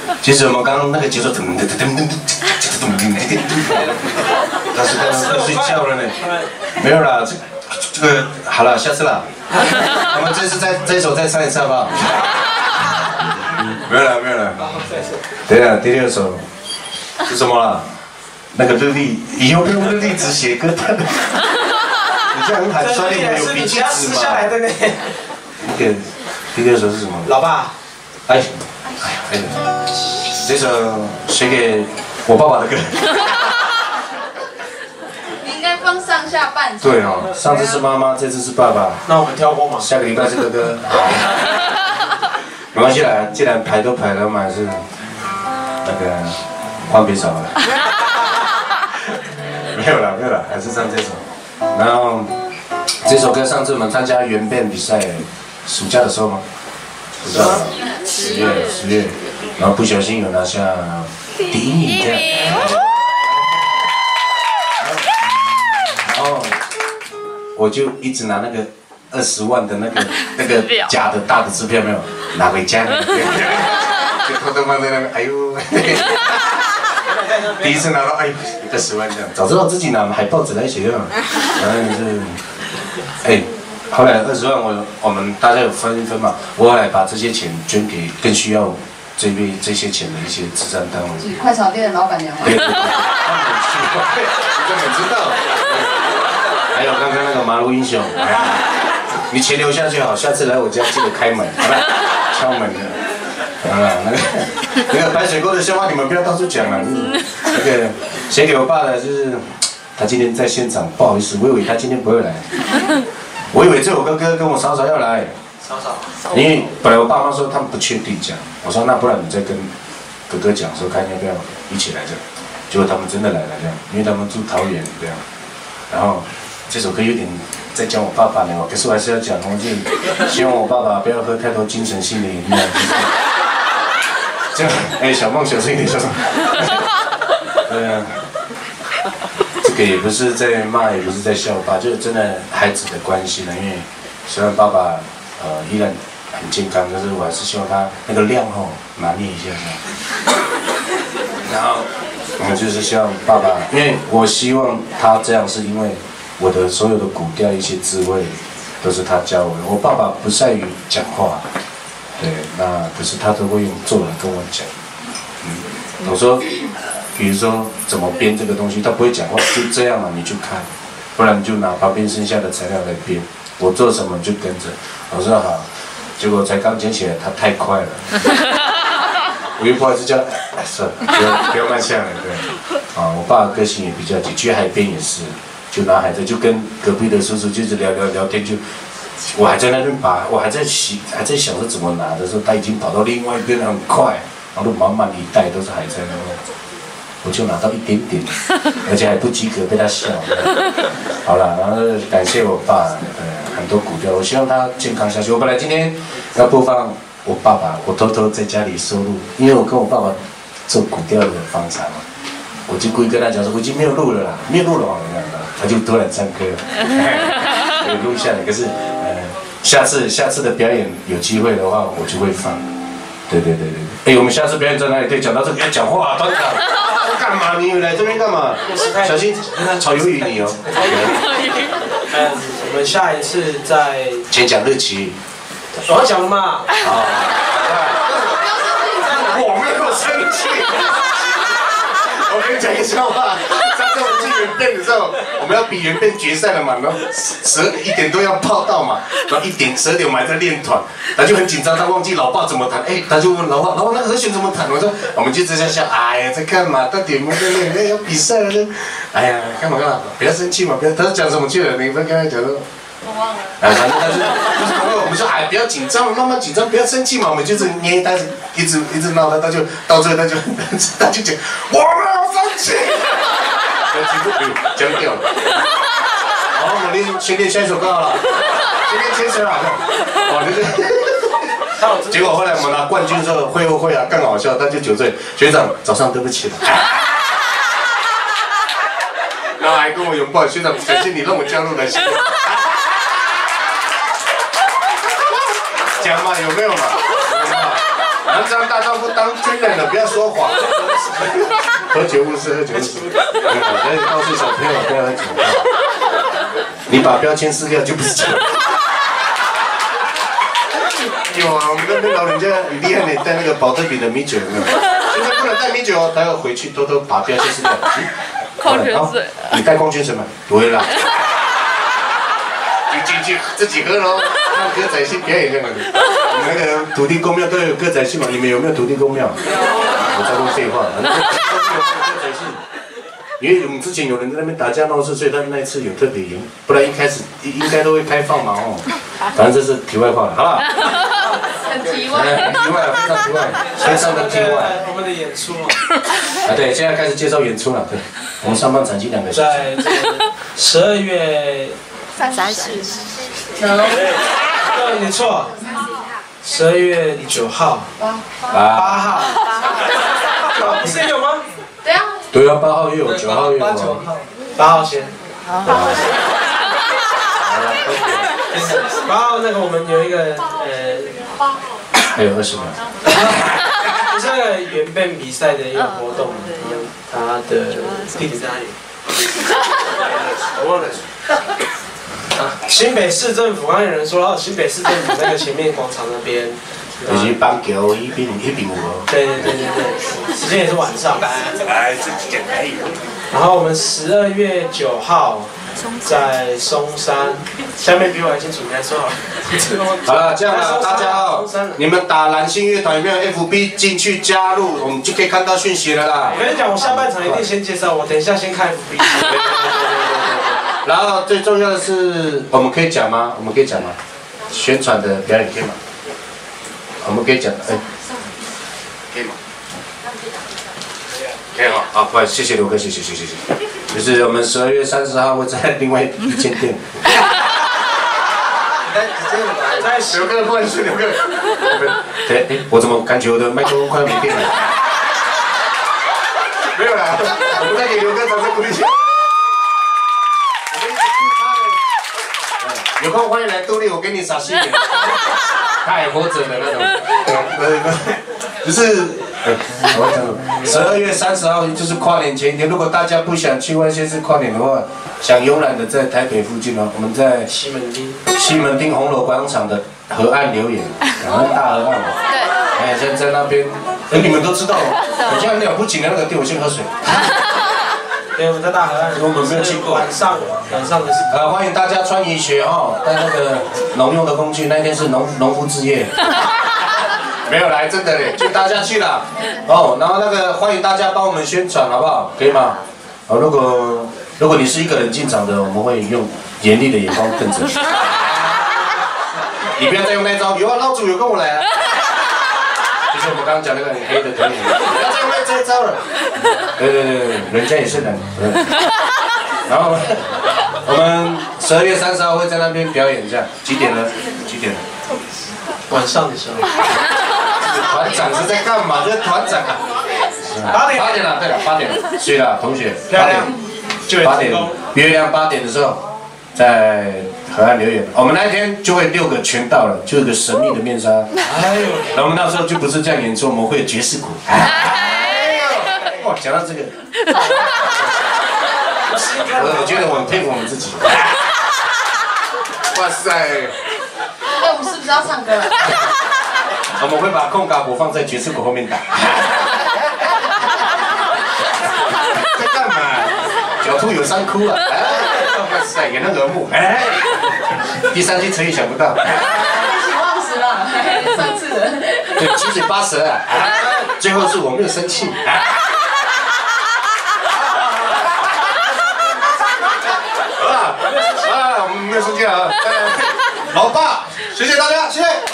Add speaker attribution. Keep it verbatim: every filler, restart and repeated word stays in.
Speaker 1: 其实我们刚刚那个节奏，噔噔噔噔噔噔噔噔噔，他是在在睡觉了呢。没有啦，这这个好了，下次啦。我们这次再这一首再唱一次好不好？没有了，没有了。对了，第六首是什么了？那个日历，以后用日历纸写歌单。你这样很寒酸，你们有笔记纸吗？那个第六首是什么？
Speaker 2: 老爸。
Speaker 1: 哎，哎呀，哎呀，这首写给我爸爸的歌。
Speaker 3: 你应该放上下半场。
Speaker 1: 对哦，上次是妈妈，这次是爸爸。
Speaker 2: 那我们跳过吗？
Speaker 1: 下个礼拜是哥哥。没关系啦，既然排都排了嘛，是那个换别首了。没有了，没有了，还是唱这首。然后这首歌上次我们参加原变比赛，暑假的时候吗？暑假。十月，十月，然后不小心有拿下第一名这样。然后我就一直拿那个二十万的那个那个假的大的支票没有拿回家，就偷偷放在那边，哎呦。第一次拿到哎二十万这样，早知道自己拿海报纸来写的嘛。然后就是哎。后来二十万我我们大家有分一分嘛，我后来把这些钱捐给更需要这位这些钱的一些慈善单位。
Speaker 3: 快炒店的老板娘吗？
Speaker 1: 对对对，你根本知道。还有刚刚那个马路英雄，你钱留下就好，下次来我家记得开门，好吧？敲门的。啊，那个那个白水沟的笑话你们不要到处讲了。那个写给我爸的就是他今天在现场，不好意思，我以为他今天不会来。我以为这首歌哥跟我嫂嫂要来，
Speaker 2: 嫂嫂，
Speaker 1: 因为本来我爸妈说他们不确定讲，我说那不然你再跟哥哥讲说看要不要一起来这样，结果他们真的来了这样，因为他们住桃园这样，然后这首歌有点在讲我爸爸呢，可是我还是要讲，我就希望我爸爸不要喝太多精神性的饮料，这样，哎，小梦小声一点，小声，对啊。这个也不是在骂，也不是在笑我爸，就是真的孩子的关系呢。因为虽然爸爸呃依然很健康，可是我还是希望他那个量吼拿捏一下这样。然后我们就是希望爸爸，因为我希望他这样，是因为我的所有的古调一些智慧都是他教我的。我爸爸不善于讲话，对，那可是他都会用做来跟我讲。嗯，我说。比如说怎么编这个东西，他不会讲话，就这样嘛，你就看，不然你就拿旁边剩下的材料来编。我做什么就跟着。我说好，结果才刚捡起来，他太快了。我又不好意思叫，哎，算了，不要不要慢下来，对。啊，我爸个性也比较急，去海边也是，就拿海在，就跟隔壁的叔叔就是聊聊聊天，就我还在那边把，我还在洗，还在想着怎么拿的时候，他已经跑到另外一边很快，然后满满一袋都是海菜那种。我就拿到一点点，而且还不及格，被他笑。好了，然后感谢我爸，呃，很多股票，我希望他健康下去。我本来今天要播放我爸爸，我偷偷在家里收录，因为我跟我爸爸做股票的方法嘛，我就故意跟他讲说，我已经没有录了啦，没有录了，他就突然唱歌，有录下来。可是，呃，下次下次的表演有机会的话，我就会放。对对对对，哎，我们下次表演在哪里？可以讲到这个，要讲话，团长。干嘛？你来这边干嘛？小心炒鱿鱼你哦。
Speaker 2: 嗯，我们下一次再
Speaker 1: 先讲日期。
Speaker 2: 我要讲了嘛。
Speaker 1: 好。我没有生气。我跟你讲一个笑话。上次我们去原变的时候，我们要比原变决赛了嘛，然后十一点多要报到嘛，然后一点十二点我们还在练团，他就很紧张，他忘记老爸怎么弹，哎，他就问老爸，老爸那个和弦怎么弹？我说，我们就直接笑，哎呀，在干嘛？到点没在练，哎，要比赛了呢，哎呀，干嘛干嘛？不要生气嘛，不要。他是讲什么去了？你不要跟他讲说。
Speaker 3: 我忘了。
Speaker 1: 哎，反正他就就是朋友，我们说哎，不要紧张，慢慢紧张，不要生气嘛，我们就是捏他，一直一直闹他，他就到最后他就他就讲，我没有生气。全部给僵掉了。好，我们练先练下一首歌好了，先练牵手好了。哦，就是。结果后来我们拿冠军的时候，会后会啊更好笑，他就酒醉，学长早上对不起了。然后还跟我拥抱，学长感谢你让我加入了。讲嘛有没有嘛？南山大丈夫当军人。 人了，不要说谎。喝酒误事，喝酒误事。所以告诉小朋友不要喝酒。你把标签撕掉就不是酒。有啊，我们那边老人家很厉害呢，带那个保特瓶的米酒有没有？现在不能带米酒哦，他要回去偷偷把标签撕掉。
Speaker 4: 矿泉水。
Speaker 1: 你带矿泉水吗？不会啦。就进去自己喝喽。看歌仔戏表演这样子。我们那个土地公庙都有歌仔戏嘛？你们有没有土地公庙？我在说废话。那个歌仔戏。因为我们之前有人在那边打架闹事，所以他们那一次有特别严，不然一开始应该都会开放嘛哦。反正这是题外话了，好不好？
Speaker 3: 很题外，
Speaker 1: 题外非常题外，非常的题外。
Speaker 2: 我们的演出
Speaker 1: 啊，对，现在开始介绍演出了。对，我们上半场期两个小时。
Speaker 2: 在这个十二月
Speaker 4: 三十。
Speaker 2: 对，没错。十二月九号、
Speaker 3: 八
Speaker 2: 八号，不是有吗？
Speaker 3: 对啊。
Speaker 1: 对啊，八号也有，九号也有。
Speaker 2: 八号先。八号那个我们有一个呃，
Speaker 1: 还有二十秒。
Speaker 2: 就是那个原变比赛的一个活动，他的地址在哪里？我忘了。啊，新北市政府刚刚有人说，新北市政府那个前面广场那边。
Speaker 1: 就是棒球一边一边舞哦。
Speaker 2: 对对对对对，时间也是晚上。
Speaker 1: 哎，这简单。
Speaker 2: 然后我们十二月九号在松山，下面比我还清楚，你来说好了。
Speaker 1: 好了，这样了，大家哦，你们打蓝星乐团有没有 F B 进去加入，我们就可以看到讯息了啦。
Speaker 2: 我跟你讲，我下半场一定先介绍，我等一下先看 F B。
Speaker 1: 然后最重要的是，我们可以讲吗？我们可以讲吗？宣传的表演可以吗？我们可以讲，哎，可以吗？可以哈，好，不好意思，谢谢刘哥，谢谢谢谢谢谢。就是我们十二月三十号会在另外一间店。在刘哥，不好意思，刘哥。对，哎，我怎么感觉我的麦克风快要没电了？没有啦，我们再给刘哥掌声鼓励一下。有空欢迎来杜丽，我给你撒西点。他还活着的那种，对对，就是，我讲，十二月三十号就是跨年前一天。如果大家不想去外县市跨年的话，想慵懒的在台北附近哦，我们在
Speaker 2: 西门町
Speaker 1: 西门町红楼广场的河岸留言，然后大河岸嘛，对，哎，在在那边，哎，你们都知道哦，我现在了不起的那个店，我先喝水。
Speaker 2: 对，我们在大河岸，
Speaker 1: 我们没有去过。
Speaker 2: 晚上，晚上的事。
Speaker 1: 呃，欢迎大家穿雨鞋哈，带那个农用的工具。那天是农农夫之夜，没有来，真的嘞，就大家去了哦。然后那个欢迎大家帮我们宣传，好不好？可以吗？哦，如果如果你是一个人进场的，我们会用严厉的眼光瞪着你。你不要再用那招，有啊，老主有跟我来啊。就是我们刚刚讲那个很黑的可以，不要再用那这招了。对对对对，人家也是人。然后我们十二月三十号会在那边表演一下，几点呢？几点？
Speaker 2: 晚上的时候。
Speaker 1: 团长是在干嘛？这是团长啊。八点。八点了，对了，八点了。睡了，同学。八点。八点。月亮八点的时候，在河岸留言。我们那一天就会六个全到了，就有个神秘的面纱。哎呦，然后我们那时候就不是这样演出，我们会有爵士鼓。哎呦，哇，讲到这个。我我觉得我很佩服我们自己。哇塞！
Speaker 3: 哎，我们是不是要唱歌了？
Speaker 1: 我们会把空嘎鼓放在爵士鼓后面打。在干嘛？狡兔有三窟啊！哇塞，演那个幕，哎，第三句成语想不到。
Speaker 3: 一起忘词了，上次的。
Speaker 1: 对，七嘴八舌啊！最后是我没有生气。好了，啊，我们没有生气啊！老爸，谢谢大家，谢谢。